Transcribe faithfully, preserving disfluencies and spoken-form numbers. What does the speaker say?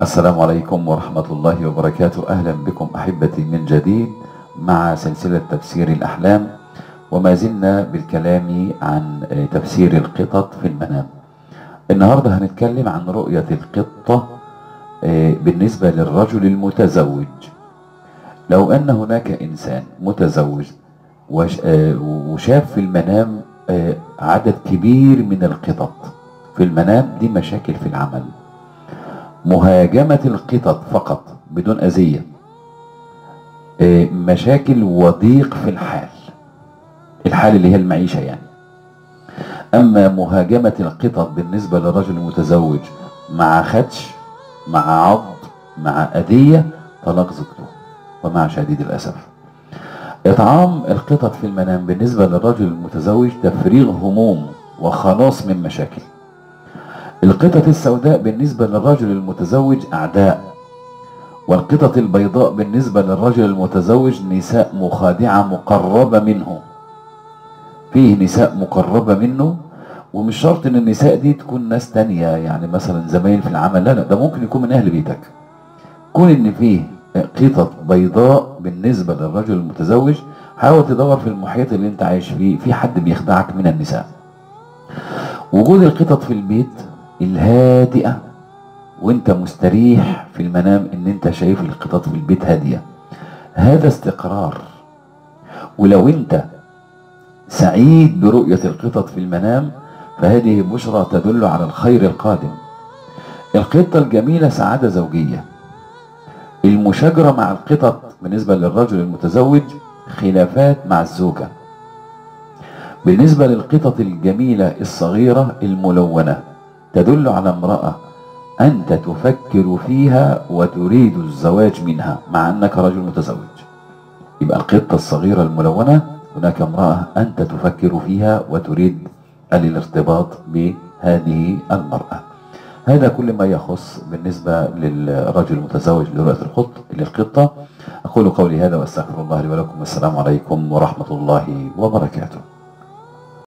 السلام عليكم ورحمة الله وبركاته. أهلا بكم أحبتي من جديد مع سلسلة تفسير الأحلام، وما زلنا بالكلام عن تفسير القطط في المنام. النهاردة هنتكلم عن رؤية القطة بالنسبة للرجل المتزوج. لو أن هناك إنسان متزوج وشاف في المنام عدد كبير من القطط في المنام، دي مشاكل في العمل. مهاجمة القطط فقط بدون أذية، مشاكل وضيق في الحال الحال اللي هي المعيشة يعني. أما مهاجمة القطط بالنسبة للرجل المتزوج مع خدش، مع عض، مع أذية، طلاق زوجته ومع شديد الأسف. إطعام القطط في المنام بالنسبة للرجل المتزوج تفريغ هموم وخلاص من مشاكل. القطط السوداء بالنسبة للرجل المتزوج أعداء، والقطط البيضاء بالنسبة للرجل المتزوج نساء مخادعة مقربة منه. فيه نساء مقربة منه، ومش شرط ان النساء دي تكون ناس تانية، يعني مثلا زمايل في العمل، لا لا، ده ممكن يكون من اهل بيتك. كون ان فيه قطط بيضاء بالنسبة للرجل المتزوج، حاول تدور في المحيط اللي انت عايش فيه في حد بيخدعك من النساء. وجود القطط في البيت الهادئة وانت مستريح في المنام، ان انت شايف القطط في البيت هادية، هذا استقرار. ولو انت سعيد برؤية القطط في المنام، فهذه بشرى تدل على الخير القادم. القطة الجميلة سعادة زوجية. المشاجرة مع القطط بالنسبة للرجل المتزوج خلافات مع الزوجة. بالنسبة للقطط الجميلة الصغيرة الملونة، تدل على امرأة أنت تفكر فيها وتريد الزواج منها مع أنك رجل متزوج. يبقى القطة الصغيرة الملونة، هناك امرأة أنت تفكر فيها وتريد الارتباط بهذه المرأة. هذا كل ما يخص بالنسبة للرجل المتزوج لرؤية القط للقطة. أقول قولي هذا وأستغفر الله لي ولكم، والسلام عليكم ورحمة الله وبركاته.